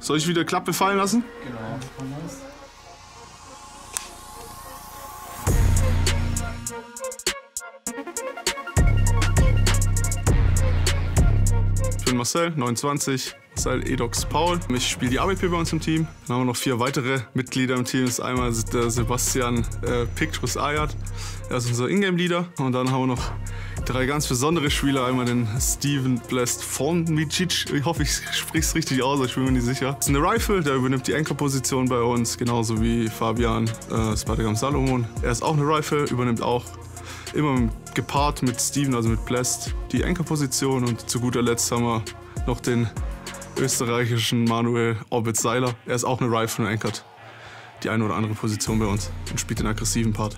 Soll ich wieder Klappe fallen lassen? Genau. Ich bin Marcel, 29, Marcel Edox Paul. Ich spiele die AWP bei uns im Team. Dann haben wir noch 4 weitere Mitglieder im Team. Das ist einmal der Sebastian Pictrus Ayat. Er ist unser Ingame-Leader. Und dann haben wir noch 3 ganz besondere Spieler. Einmal den Steven Blest Formicic. Ich hoffe, ich spreche es richtig aus, ich bin mir nicht sicher. Das ist eine Rifle, der übernimmt die Anchor-Position bei uns. Genauso wie Fabian Spadegam Salomon. Er ist auch eine Rifle, übernimmt auch immer gepaart mit Steven, also mit Blest, die Anchor-Position. Und zu guter Letzt haben wir noch den österreichischen Manuel Orbit Seiler. Er ist auch eine Rifle und ankert die eine oder andere Position bei uns und spielt den aggressiven Part.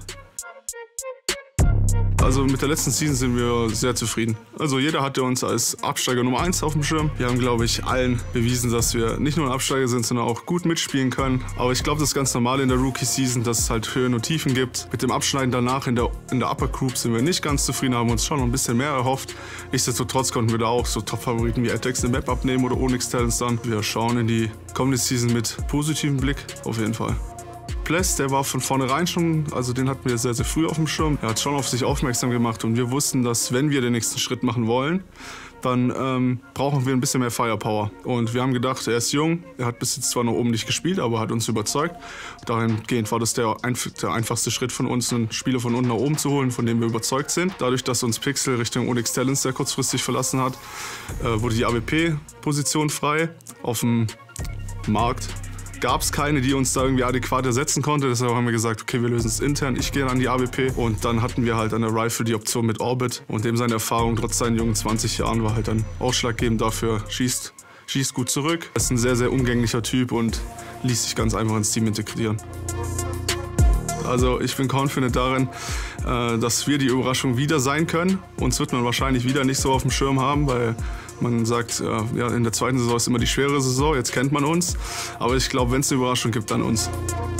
Also mit der letzten Season sind wir sehr zufrieden. Also jeder hatte uns als Absteiger Nummer 1 auf dem Schirm. Wir haben, glaube ich, allen bewiesen, dass wir nicht nur ein Absteiger sind, sondern auch gut mitspielen können. Aber ich glaube, das ist ganz normal in der Rookie-Season, dass es halt Höhen und Tiefen gibt. Mit dem Abschneiden danach in der Upper Group sind wir nicht ganz zufrieden, haben uns schon noch ein bisschen mehr erhofft. Nichtsdestotrotz konnten wir da auch so Top-Favoriten wie Atex eine Map abnehmen oder Onyx Talents dann. Wir schauen in die kommende Season mit positivem Blick, auf jeden Fall. Blest, der war von vornherein schon, also den hatten wir sehr, sehr früh auf dem Schirm. Er hat schon auf sich aufmerksam gemacht und wir wussten, dass wenn wir den nächsten Schritt machen wollen, dann brauchen wir ein bisschen mehr Firepower. Und wir haben gedacht, er ist jung, er hat bis jetzt zwar noch oben nicht gespielt, aber hat uns überzeugt. Dahingehend war das der einfachste Schritt von uns, einen Spieler von unten nach oben zu holen, von dem wir überzeugt sind. Dadurch, dass uns Pixel Richtung Onyx Talents sehr kurzfristig verlassen hat, wurde die AWP-Position frei auf dem Markt. Gab es keine, die uns da irgendwie adäquat ersetzen konnte. Deshalb haben wir gesagt, okay, wir lösen es intern. Ich gehe an die AWP. Und dann hatten wir halt an der Rifle die Option mit Orbit. Und dem seine Erfahrung trotz seinen jungen 20 Jahren war halt dann ausschlaggebend dafür. Schießt gut zurück. Er ist ein sehr, sehr umgänglicher Typ und ließ sich ganz einfach ins Team integrieren. Also ich bin confident darin, dass wir die Überraschung wieder sein können. Uns wird man wahrscheinlich wieder nicht so auf dem Schirm haben, weil man sagt, ja, in der zweiten Saison ist immer die schwere Saison, jetzt kennt man uns. Aber ich glaube, wenn es eine Überraschung gibt, dann uns.